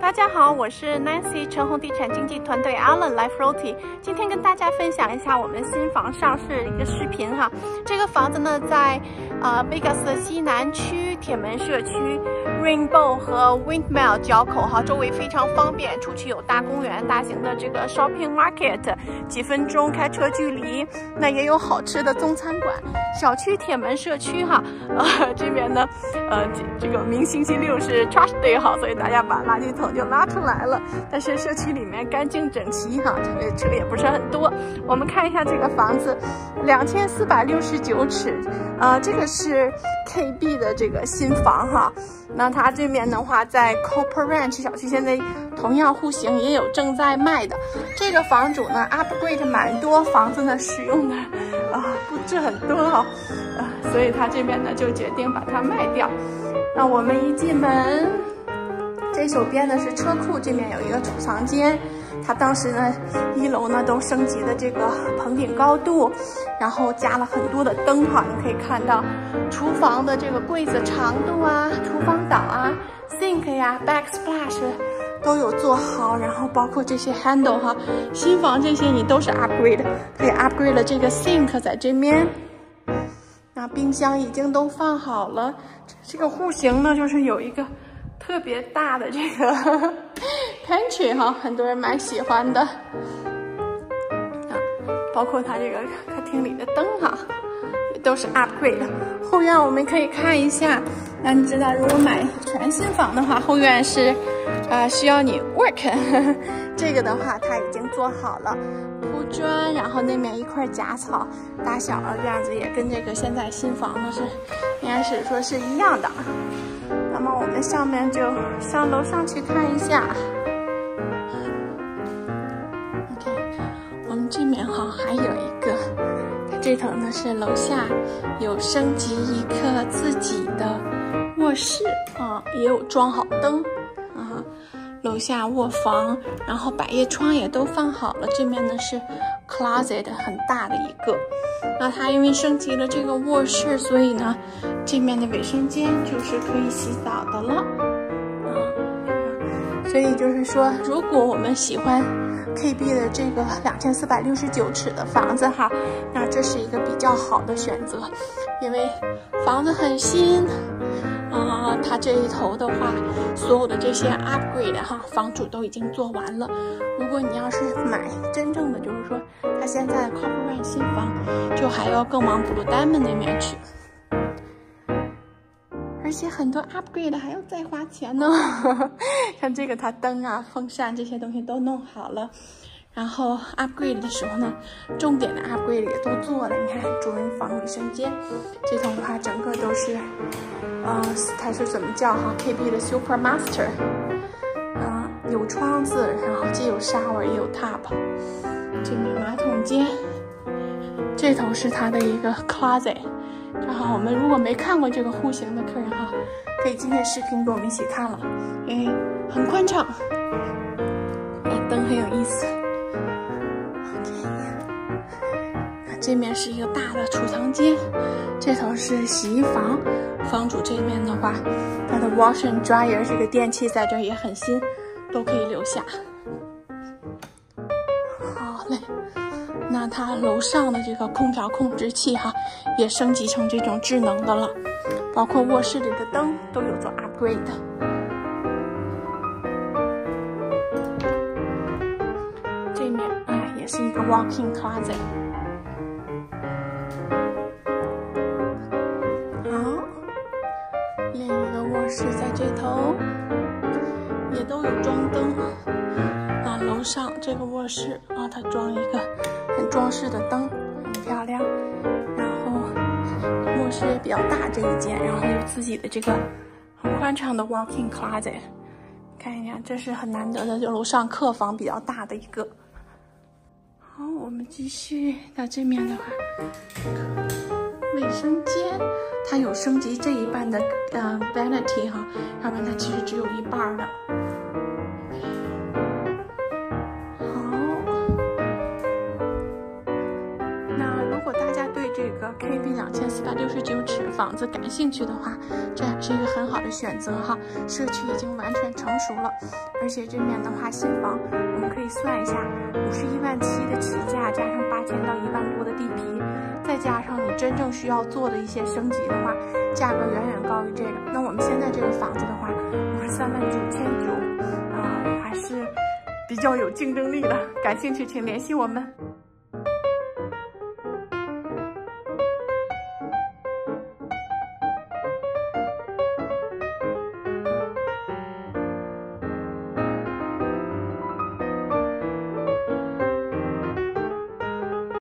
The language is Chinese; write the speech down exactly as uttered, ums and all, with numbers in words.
大家好，我是 Nancy 橙红地产经纪团队 Alan Life Realty。今天跟大家分享一下我们新房上市的一个视频哈。这个房子呢，在呃 Vegas 的西南区铁门社区 Rainbow 和 Windmill 交口哈，周围非常方便，出去有大公园、大型的这个 shopping market， 几分钟开车距离。那也有好吃的中餐馆。小区铁门社区哈，呃这边呢，呃这这个明星期六是 trash day 哈，所以大家把垃圾桶就拉出来了。但是社区里面干净整齐哈，这个车也不是很多。我们看一下这个房子，两千四百六十九尺，呃，这个是 K B 的这个新房哈。那它这边的话，在 Copper Ranch 小区现在同样户型也有正在卖的。这个房主呢 upgrade 蛮多房子呢使用的啊、呃、布置很多哈、哦，啊、呃，所以他这边呢就决定把它卖掉。那我们一进门，这手边呢是车库，这边有一个储藏间。它当时呢，一楼呢都升级的这个棚顶高度，然后加了很多的灯哈，你可以看到厨房的这个柜子长度啊，厨房岛啊 ，sink 呀 ，backsplash 都有做好，然后包括这些 handle 哈，新房这些你都是 upgrade， 可以 upgrade 了这个 sink 在这边。那冰箱已经都放好了，这个户型呢就是有一个特别大的这个pantry 哈，很多人蛮喜欢的。啊，包括它这个客厅里的灯哈，也都是 upgrade 的。后院我们可以看一下，那你知道如果买全新房的话，后院是啊、呃、需要你 work， 这个的话它已经做好了。铺砖，然后那面一块假草，大小的院子也跟这个现在新房子是，应该是说是一样的。那么我们上面就上楼上去看一下。OK， 我们这面哈还有一个，这头呢是楼下有升级一个自己的卧室啊，也有装好灯啊。楼下卧房，然后百叶窗也都放好了。这面呢是 closet 很大的一个。那它因为升级了这个卧室，所以呢，这面的卫生间就是可以洗澡的了。啊，所以就是说，如果我们喜欢 K B 的这个两千四百六十九尺的房子哈，那这是一个比较好的选择，因为房子很新。啊、呃，它这一头的话，所有的这些 upgrade 哈，房主都已经做完了。如果你要是买真正的，就是说它现在的 Copper Ranch 新房，就还要更往 Blue Diamond 那边去，而且很多 upgrade 还要再花钱呢。看这个，它灯啊、风扇这些东西都弄好了。然后 upgrade 的时候呢，重点的 upgrade 也都做了。你看主人房、卫生间，这种的话整个都是，呃，它是怎么叫哈 ？K B 的 Super Master， 啊、呃，有窗子，然后既有 shower 也有 tub。这面马桶间，这头是它的一个 closet。正好我们如果没看过这个户型的客人哈，可以今天视频跟我们一起看了，因为很宽敞，灯很有意思。这面是一个大的储藏间，这头是洗衣房。房主这面的话，它的 wash and dryer 这个电器在这儿也很新，都可以留下。好嘞，那它楼上的这个空调控制器哈，也升级成这种智能的了，包括卧室里的灯都有做 upgrade 的。这面哎也是一个 walk-in closet。是在这头，也都有装灯。啊，楼上这个卧室啊，它装一个很装饰的灯，很漂亮。然后卧室也比较大这一间，然后有自己的这个很宽敞的 walk-in closet。看一下，这是很难得的，就楼上客房比较大的一个。好，我们继续到这面的话，卫生间。它有升级这一半的呃 vanity 哈，要不然它其实只有一半的。好，那如果大家对这个 K K B 两千四百六十九尺房子感兴趣的话，这也是一个很好的选择哈。社区已经完全成熟了，而且这面的话，新房我们可以算一下，五十一万七的起价，加上八千到一万多的地皮，再加上你真正需要做的一些升级的话，价格远远高于这个。那我们现在这个房子的话，五十三万九千九，啊，还是比较有竞争力的。感兴趣请联系我们。